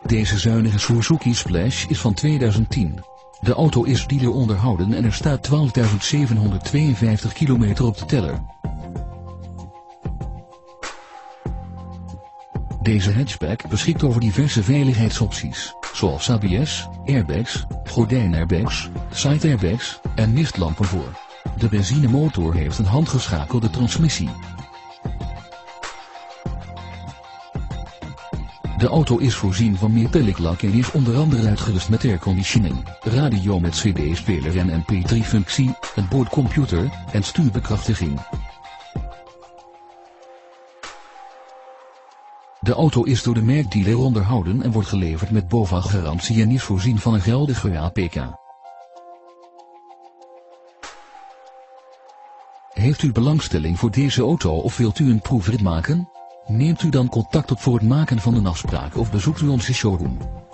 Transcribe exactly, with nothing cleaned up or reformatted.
Deze zuinige Suzuki Splash is van tweeduizend tien. De auto is dealer onderhouden en er staat twaalfduizend zevenhonderdtweeënvijftig kilometer op de teller. Deze hatchback beschikt over diverse veiligheidsopties, zoals A B S, airbags, gordijnairbags, side airbags en mistlampen voor. De benzinemotor heeft een handgeschakelde transmissie. De auto is voorzien van metallic lak en is onder andere uitgerust met airconditioning, radio met C D-speler en M P drie functie, een boordcomputer en stuurbekrachtiging. De auto is door de merkdealer onderhouden en wordt geleverd met BOVAG-garantie en is voorzien van een geldige A P K. Heeft u belangstelling voor deze auto of wilt u een proefrit maken? Neemt u dan contact op voor het maken van een afspraak of bezoekt u onze showroom.